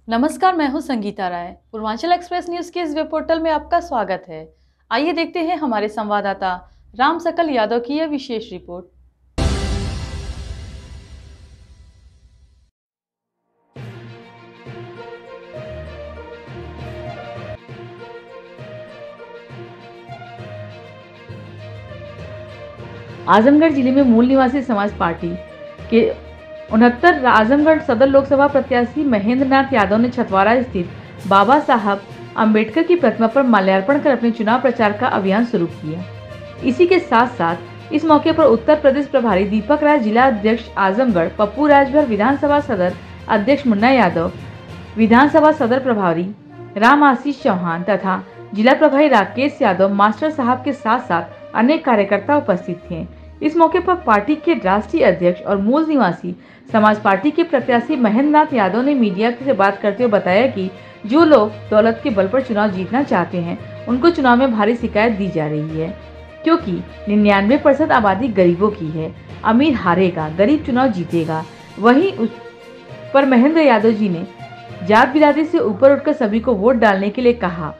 नमस्कार, मैं हूं संगीता राय। पूर्वांचल एक्सप्रेस न्यूज के इस वेब पोर्टल में आपका स्वागत है। आइए देखते हैं हमारे संवाददाता राम सकल यादव की यह विशेष रिपोर्ट। आजमगढ़ जिले में मूल निवासी समाज पार्टी के 69 आजमगढ़ सदर लोकसभा प्रत्याशी महेंद्र नाथ यादव ने छतवारा स्थित बाबा साहब अंबेडकर की प्रतिमा पर माल्यार्पण कर अपने चुनाव प्रचार का अभियान शुरू किया। इसी के साथ साथ इस मौके पर उत्तर प्रदेश प्रभारी दीपक राय, जिला अध्यक्ष आजमगढ़ पप्पू राजभर, विधानसभा सदर अध्यक्ष मुन्ना यादव, विधानसभा सदर प्रभारी राम आशीष चौहान तथा जिला प्रभारी राकेश यादव मास्टर साहब के साथ साथ अनेक कार्यकर्ता उपस्थित थे। इस मौके पर पार्टी के राष्ट्रीय अध्यक्ष और मूल निवासी समाज पार्टी के प्रत्याशी महेंद्र नाथ यादव ने मीडिया से बात करते हुए बताया कि जो लोग दौलत के बल पर चुनाव जीतना चाहते हैं, उनको चुनाव में भारी शिकायत दी जा रही है, क्योंकि 99% आबादी गरीबों की है। अमीर हारेगा, गरीब चुनाव जीतेगा। वहीं उस पर महेंद्र यादव जी ने जात बिरादरी से ऊपर उठकर सभी को वोट डालने के लिए कहा।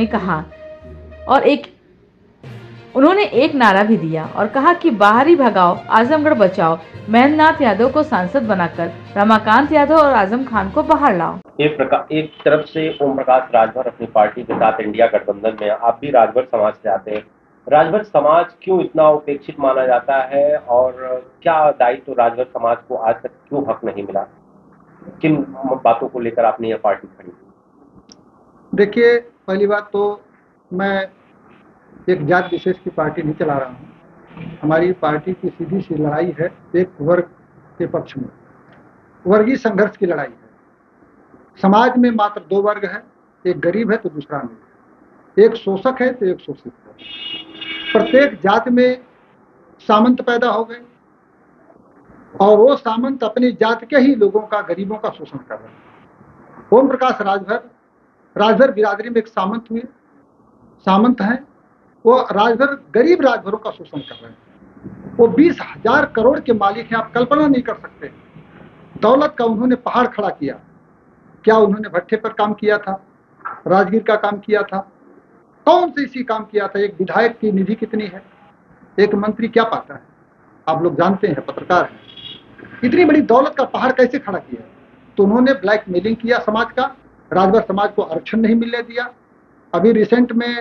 उन्होंने एक नारा भी दिया और कहा कि बाहरी भगाओ, आजमगढ़ बचाओ। महेंद्र नाथ यादव को सांसद बनाकर रमाकांत यादव और आजम खान को बाहर लाओ। एक तरफ से ओम प्रकाश राजभर अपनी पार्टी के साथ इंडिया गठबंधन में, आप भी राजभर समाज से आते हैं। राजभर समाज क्यों इतना उपेक्षित माना जाता है और क्या दायित्व राजभर समाज को आज तक क्यों हक नहीं मिला? किन बातों को लेकर आपने यह पार्टी खड़ी की? देखिए, पहली बात तो मैं एक जात विशेष की पार्टी नहीं चला रहा हूँ। हमारी पार्टी की सीधी सी लड़ाई है एक वर्ग के पक्ष में, वर्गीय संघर्ष की लड़ाई है। समाज में मात्र दो वर्ग है, एक गरीब है तो दूसरा अमीर, एक शोषक है तो एक शोषित है। प्रत्येक जात में सामंत पैदा हो गए और वो सामंत अपनी जात के ही लोगों का, गरीबों का शोषण कर रहे हैं। ओम प्रकाश राजभर बिरादरी में एक सामंत हुए, सामंत हैं। वो राजभर गरीब राजभरों का शोषण कर रहे हैं। वो 20,000 करोड़ के मालिक हैं, आप कल्पना नहीं कर सकते। दौलत का उन्होंने पहाड़ खड़ा किया। क्या उन्होंने भट्टे पर काम किया था, राजगीर का काम किया था, कौन से इसी काम किया था? एक विधायक की निधि कितनी है, एक मंत्री क्या पाता है, आप लोग जानते हैं, पत्रकार हैं। इतनी बड़ी दौलत का पहाड़ कैसे खड़ा किया? तो उन्होंने ब्लैकमेलिंग किया समाज का। राजभर समाज को आरक्षण नहीं मिलने दिया। अभी रिसेंट में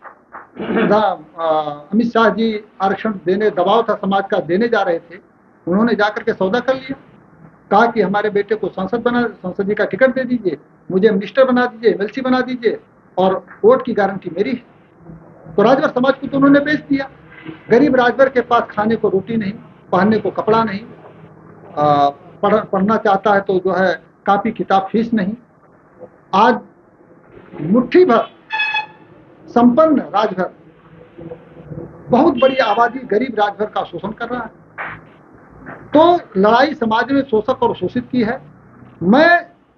अमित शाह जी आरक्षण देने, दबाव था समाज का, देने जा रहे थे। उन्होंने जाकर के सौदा कर लिया, कहा कि हमारे बेटे को संसदीय का टिकट दे दीजिए, मुझे मिनिस्टर बना दीजिए, एमएलसी बना दीजिए और वोट की गारंटी मेरी है। तो राजभर समाज को तो उन्होंने बेच दिया। गरीब राजभर के पास खाने को रोटी नहीं, पहनने को कपड़ा नहीं, पढ़ना चाहता है तो जो है कापी किताब फीस नहीं। आज मुट्ठी भर संपन्न राजभर बहुत बड़ी आबादी गरीब राजभर का शोषण कर रहा है। तो लड़ाई समाज में शोषक और शोषित की है। मैं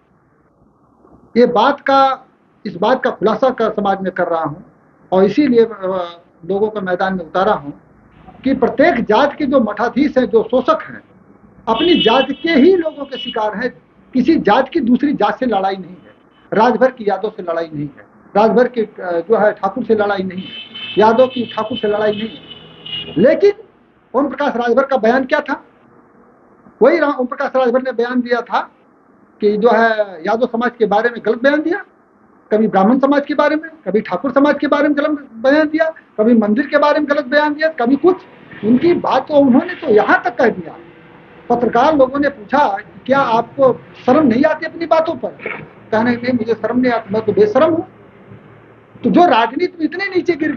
इस बात का खुलासा समाज में कर रहा हूं और इसीलिए लोगों को मैदान में उतारा हूं कि प्रत्येक जात के जो मठाधीश हैं, जो शोषक हैं, अपनी जात के ही लोगों के शिकार हैं। किसी जात की दूसरी जात से लड़ाई नहीं है, राजभर की यादव से लड़ाई नहीं है, राजभर के जो है ठाकुर से लड़ाई नहीं है, यादव की ठाकुर से लड़ाई नहीं है। लेकिन ओम प्रकाश राजभर का बयान क्या था? वही ओम प्रकाश राजभर ने बयान दिया था कि जो है यादव समाज के बारे में गलत बयान दिया, कभी ब्राह्मण समाज के बारे में, कभी ठाकुर समाज के बारे में गलत बयान दिया, कभी मंदिर के बारे में गलत बयान दिया, कभी कुछ। उनकी बात तो उन्होंने तो यहाँ तक कह दिया। पत्रकार लोगों ने पूछा क्या आपको शर्म नहीं आती अपनी बातों पर? कहने नहीं, मुझे शर्म नहीं आती, मैं तो बेशर्म हूं। तो जो राजनीति में इतने नीचे गिर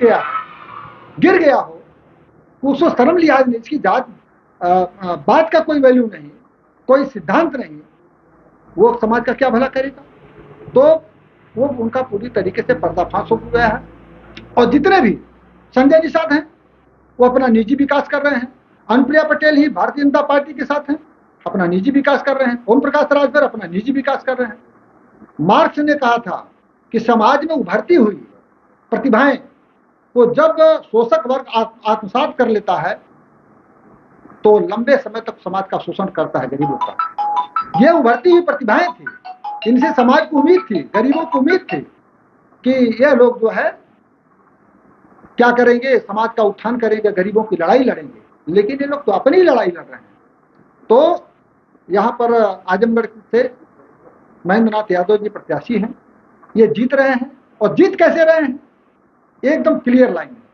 गया हो, उसको शर्म लिहाज नहीं, इसकी जात बात का कोई वैल्यू नहीं, कोई सिद्धांत नहीं, वो समाज का क्या भला करेगा? तो वो उनका पूरी तरीके से पर्दाफाश हो गया है। और जितने भी संजय निषाद हैं वो अपना निजी विकास कर रहे हैं। अनुप्रिया पटेल ही भारतीय जनता पार्टी के साथ हैं, अपना निजी विकास कर रहे हैं। ओम प्रकाश राजभर अपना निजी विकास कर रहे हैं। मार्क्स ने कहा था कि समाज में उभरती हुई प्रतिभाएं को जब शोषक वर्ग आत्मसात कर लेता है तो लंबे समय तक समाज का शोषण करता है गरीबों का। ये उभरती हुई प्रतिभाएं थी इनसे समाज को उम्मीद थी, गरीबों को उम्मीद थी कि ये लोग जो है क्या करेंगे, समाज का उत्थान करेंगे, गरीबों की लड़ाई लड़ेंगे, लेकिन ये लोग तो अपनी लड़ाई लड़ रहे हैं। तो यहाँ पर आजमगढ़ से महेंद्र नाथ यादव जी प्रत्याशी हैं, ये जीत रहे हैं। और जीत कैसे रहे हैं, एकदम क्लियर लाइन है।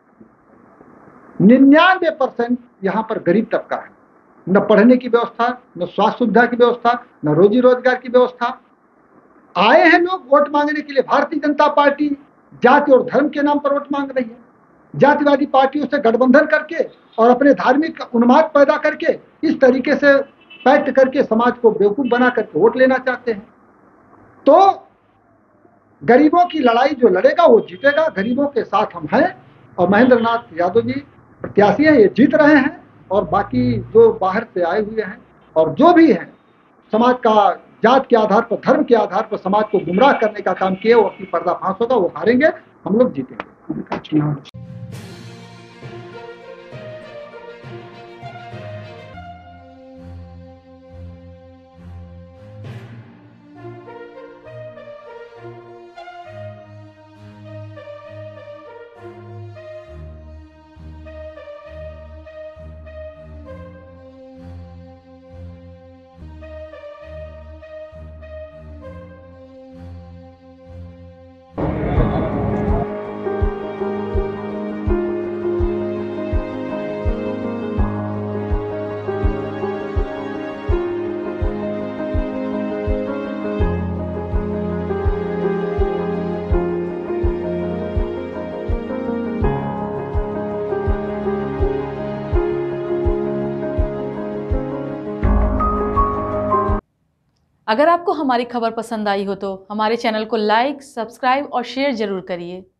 99% यहाँ पर गरीब तबका है, न पढ़ने की व्यवस्था, न स्वास्थ्य सुविधा की व्यवस्था, न रोजी रोजगार की व्यवस्था। आए हैं लोग वोट मांगने के लिए, भारतीय जनता पार्टी जाति और धर्म के नाम पर वोट मांग रही है। जातिवादी पार्टियों से गठबंधन करके और अपने धार्मिक उन्माद पैदा करके इस तरीके से पैक्ट करके समाज को बेवकूफ बना करके वोट लेना चाहते हैं। तो गरीबों की लड़ाई जो लड़ेगा वो जीतेगा, गरीबों के साथ हम हैं। और महेंद्र नाथ यादव जी प्रत्याशी हैं, ये जीत रहे हैं। और बाकी जो बाहर से आए हुए हैं और जो भी हैं, समाज का जात के आधार पर, धर्म के आधार पर समाज को गुमराह करने का काम किए, वो अपनी पर्दाफाश होगा, वो हारेंगे, हम लोग जीतेंगे। अगर आपको हमारी खबर पसंद आई हो तो हमारे चैनल को लाइक, सब्सक्राइब और शेयर जरूर करिए।